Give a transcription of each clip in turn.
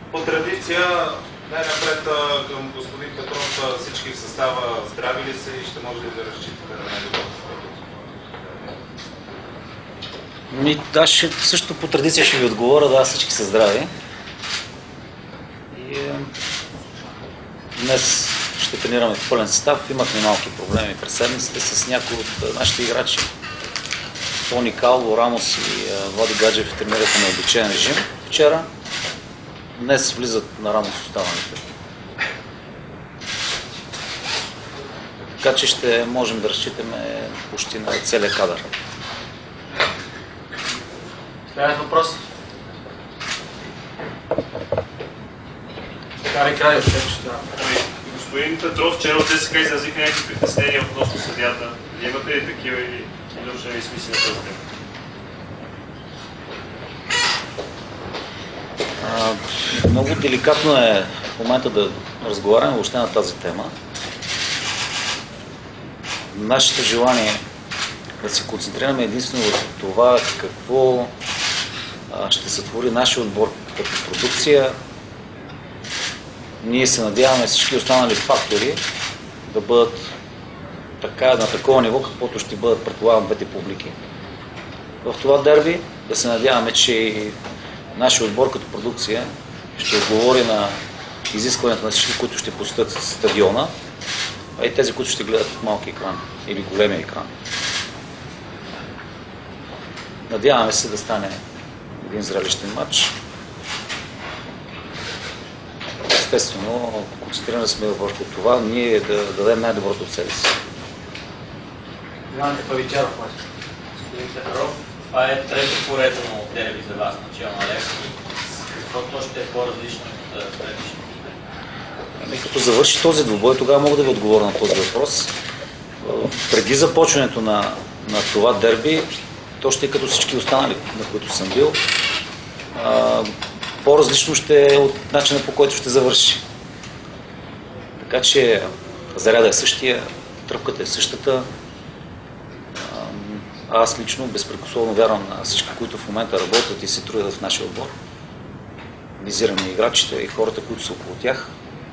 По традиция, най-напред към господин Петров, всички в състава здрави ли са и ще може ли да разчитате на най-доброто статус? Аз също по традиция ще ви отговоря, да, всички са здрави. И днес ще тренираме в пълен състав. Имахме малки проблеми през седмиците с някои от нашите играчи. Тони Кало, Рамос и Влади Гаджев тренираха на обичайен режим вчера. Днес влизат на Рамос останалите. Така че ще можем да разчитаме почти на целия кадър. Следващ въпрос. Кари Крайов, Господин Петров, вчера от ЦСКА изразиха някакви притеснения относно съдията. Имате ли такива или изобщо не смисли на тази тема? Много деликатно е в момента да разговаряме въобще на тази тема. Нашето желание е да се концентрираме единствено върху това какво ще сътвори нашия отбор като продукция. Ние се надяваме всички останали фактори да бъдат на такова ниво, каквото ще бъдат, предполагам, двете публики. В това дерби да се надяваме, че и нашия отбор като продукция ще отговори на изискването на всички, които ще посетят стадиона, а и тези, които ще гледат от малки екран или големия екран. Надяваме се да стане един зрелищен матч. Естествено, концентрирани сме върху това, ние да дадем най-доброто от себе си. Иван Павичаров, господин Петров, това е трето поредно дерби за вас, начало на Левски. Какво точно е по-различно от предишните игри? Като завърши този двубой, тогава мога да ви отговоря на този въпрос. Преди започването на това дерби, то ще е като всички останали, на които съм бил. По-различно ще е от начина, по който ще завърши. Така че заряда е същия, тръпката е същата. Аз лично безпрекословно вярвам на всички, които в момента работят и се трудят в нашия отбор. Визираме играчите и хората, които са около тях.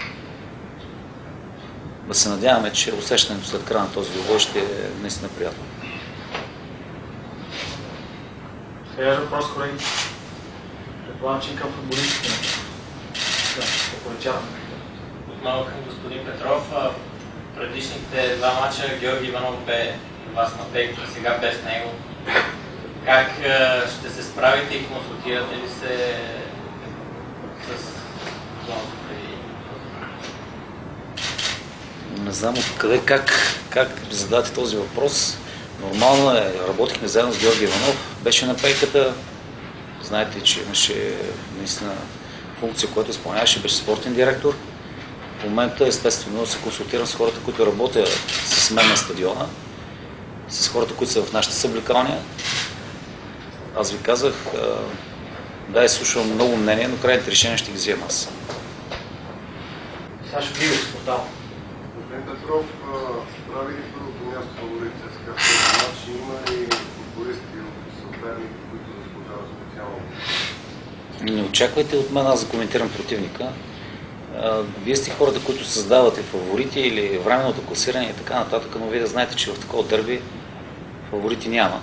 Да се надяваме, че усещането след края на този двубой ще е наистина приятно. Следващ въпрос, колеги. Предполагам, че и към футболистите. Отново към господин Петров. Предишните два мача Георги Иванов бе вас на пейката, сега без него. Как ще се справите и консултирате ли се с зоната преди? Не знам откъде, как ви зададете този въпрос. Нормално е, работихме заедно с Георги Иванов, беше на пейката. Знаете, че имаше наистина функция, която изпълняваше, беше спортен директор. В момента, естествено, се консултирам с хората, които работят с мен на стадиона, с хората, които са в нашата съблекалния. Аз ви казах, да, изслушвам много мнения, но крайните решения ще ги взема аз. Сашо Гигов, спортал. Господин Петров, прави ли първото място фаворит ЦСКА в този матч? Има ли футболисти от съперника, които заслужават специално? Не очаквайте от мен аз да коментирам противника. Вие сте хората, които създавате фаворити или временното класиране и така нататък, но вие да знаете, че в такова дърби фаворити няма.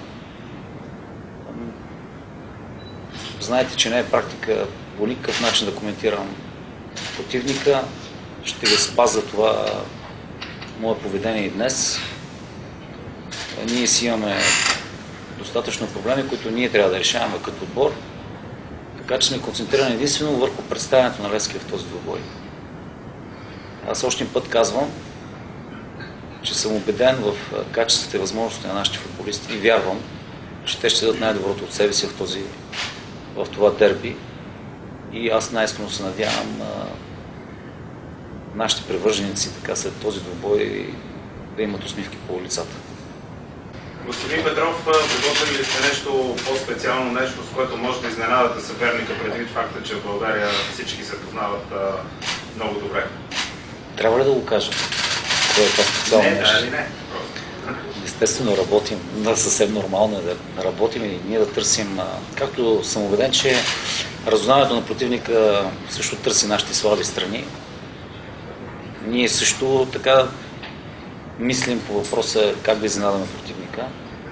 Знаете, че не е практика по никакъв начин да коментирам противника. Ще ви спазя това мое поведение и днес. Ние си имаме достатъчно проблеми, които ние трябва да решаваме като отбор. Така че сме концентрирани единствено върху представянето на Левски в този двубой. Аз още един път казвам, че съм убеден в качествата и възможности на нашите футболисти и вярвам, че те ще дадат най-доброто от себе си в това дерби. И аз най-искрено се надявам нашите привърженици така след този двубой да имат усмивки по лицата. Господин Петров, подготвили ли сте нещо по-специално, нещо, с което може да изненадате съперника, предвид факта, че в България всички се познават много добре? Трябва ли да го кажа? Кое е това специално нещо? Не, не. Естествено работим. Съвсем нормално е да работим и ние да търсим. Както съм убеден, че разузнаването на противника също търси нашите слаби страни. Ние също така мислим по въпроса как да изненадаме противника.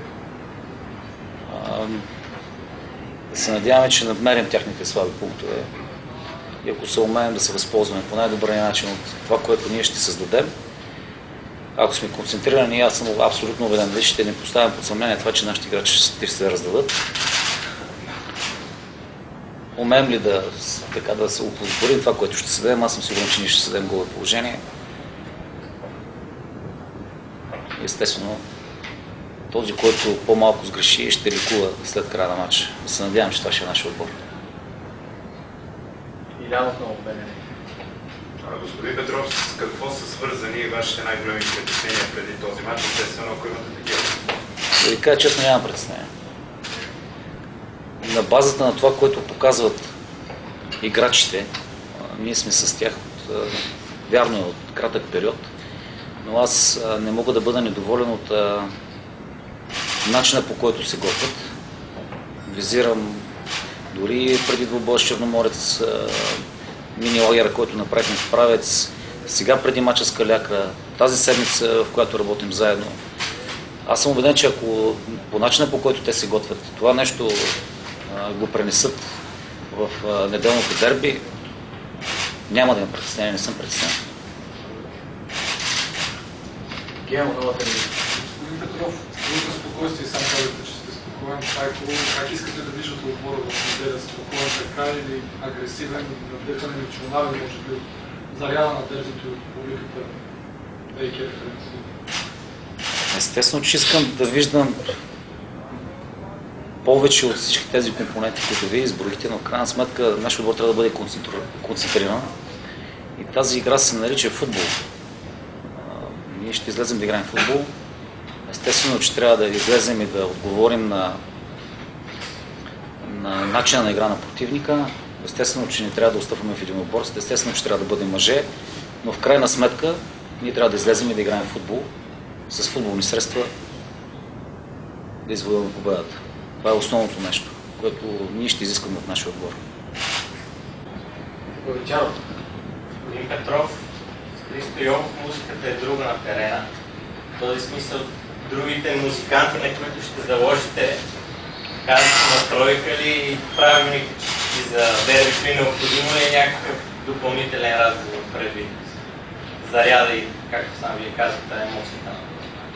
Да се надяваме, че намерим тяхните слаби пунктове и ако се умеем да се възползваме по най-добрия начин от това, което ние ще създадем. Ако сме концентрирани, аз съм абсолютно убеден, ще не поставям под съмнение това, че нашите играчи ще се раздадат. Умеем ли да се оползотворим това, което ще съдем, аз съм сигурен, че ние ще съдем голо положение. Естествено, този, който по-малко сгреши, ще ликува след края на матча. Да се надявам, че това ще е нашия отбор. Илянов много убеден. Господин Петров, с какво са свързани вашите най-големи притеснения преди този матч, естествено, ако имате такива? Да ви кажа честно, нямам притеснения. На базата на това, което показват играчите, ние сме с тях вярно от кратък период, но аз не мога да бъда недоволен от начина, по който се готвят. Визирам дори преди двубой с Черноморец, мини лагера, който направихме в Правец, сега преди мача с Калякра, тази седмица, в която работим заедно. Аз съм убеден, че ако по начина, по който те се готвят, това нещо го пренесат в неделното дерби, няма да има притеснение, не съм притеснен. Гено, новата ни. Господин Петров, за спокойствие сам казвате, че сте спокоен. Как искате да виждате отбора в неделя? Спокоен така или агресивен, надъхан, емоционален, може би заряда на дербито от публиката, дейки референции? Естествено, че искам да виждам повече от всички тези компоненти, които вие изброихте, но в крайна сметка нашия отбор трябва да бъде концентриран. И тази игра се нарича футбол. Ние ще излезем да играем футбол. Естествено, че трябва да излезем и да отговорим на начина на игра на противника. Естествено, че не трябва да отстъпваме в единоборство. Естествено, че трябва да бъдем мъже. Но в крайна сметка ние трябва да излезем и да играем футбол с футболни средства да извоюваме победата. Това е основното нещо, което ние ще изискаме от нашия отбор. Господин Петров, Христо Йовов, музиката е друга на терена. В този смисъл, другите музиканти, на които ще заложите, казват настройка ли правилните части за дербито и необходимо ли е някакъв допълнителен разговор предвид заряда и, както сам вие казвате, емоцията на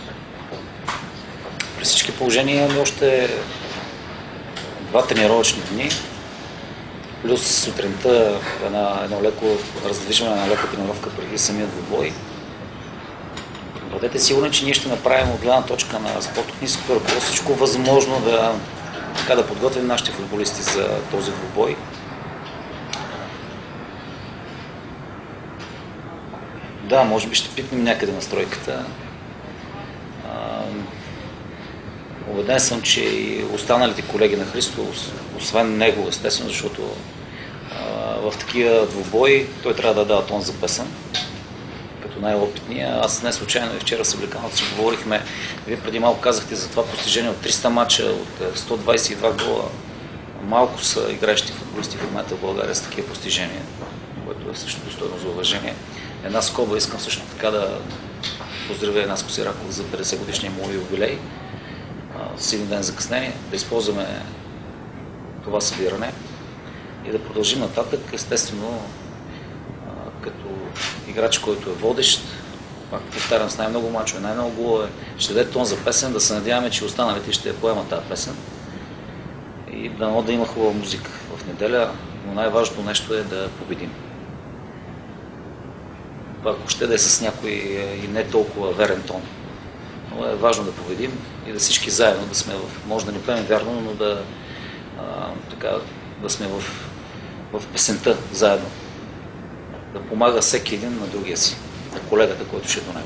При всички положения имаме още 2 тренировъчни дни, плюс сутринта едно леко раздвижване, една лека тренировка преди самия двубой. Бъдете сигурни, че ние ще направим от гледна точка на спортно-техническото ръководство всичко възможно да подготвим нашите футболисти за този двубой. Да, може би ще пипнем някъде настройката. Убеден съм, че и останалите колеги на Христо, освен него, естествено, защото в такива двубои той трябва да дава тон за песен, като най-опитния. Аз не случайно и вчера с Обликаното си говорихме, вие преди малко казахте за това постижение от 300 мача, от 122 гола. Малко са играещи футболисти в момента в България с такива постижения, което е също достойно за уважение. Една скоба, искам също така да поздравя Наско Сираков за 50 годишния му юбилей. С един ден закъснение, да използваме това събиране и да продължим нататък, естествено, като играч, който е водещ, пак повтарям, с най-много мачове, най-много голове, ще даде тон за песен, да се надяваме, че останалите ще поемат тази песен и да има хубава музика в неделя, но най-важното нещо е да победим. Ако ще да е с някой и не толкова верен тон. Но е важно да победим и да всички заедно да сме може да не пеем вярно, но да сме в песента заедно. Да помага всеки един на другия си, на колегата, който ще е до него.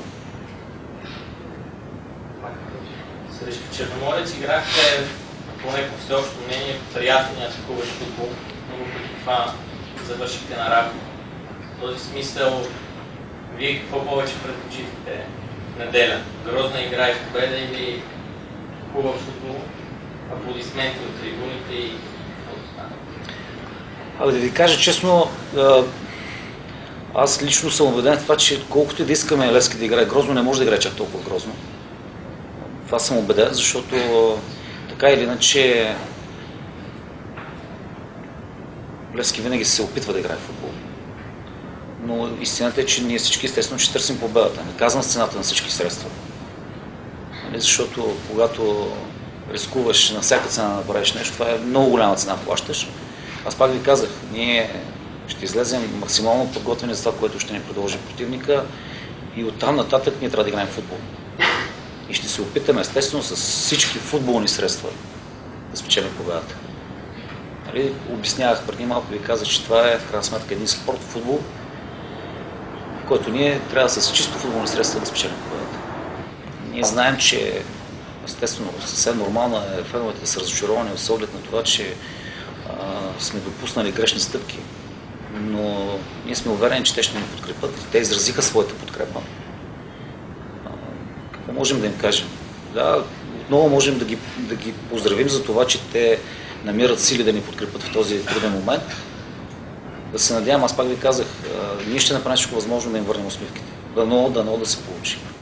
Срещу Черноморец играхте, поне по всеобщо мнение, приятен и атакуващ футбол, но преди това завършихте на равно. В този смисъл, вие какво повече предпочитате неделя? Грозна игра и победа или хубав футбол, аплодисменти от трибуните и какво остане? Абе да ви кажа честно, аз лично съм убеден в това, че колкото и да искаме Левски да играе грозно, не може да играе чак толкова грозно. Това съм убеден, защото така или иначе Левски винаги се опитва да играе в футбол. Но истината е, че ние всички естествено ще търсим победата. Не казвам с цената на всички средства. Защото когато рискуваш на всяка цена да направиш нещо, това е много голяма цена плащаш. Аз пак ви казах, ние ще излезем максимално подготвени за това, което ще ни продължи противника и оттам нататък ние трябва да играем в футбол. И ще се опитаме естествено с всички футболни средства да спечелим победата. Нали, обяснявах преди малко, ви казах, че това е в крайна сметка един спорт, футбол, в който ние трябва с чисто футболни средства да спечелим победата. Ние знаем, че естествено съвсем нормално е феновете да са разочаровани с оглед на това, че сме допуснали грешни стъпки. Но ние сме уверени, че те ще ни подкрепят. Те изразиха своята подкрепа. Какво можем да им кажем? Да, отново можем да ги поздравим за това, че те намират сили да ни подкрепят в този труден момент. Да се надявам, аз пак ви казах, ние ще направим всичко възможно да им върнем усмивките. Дано да се получи.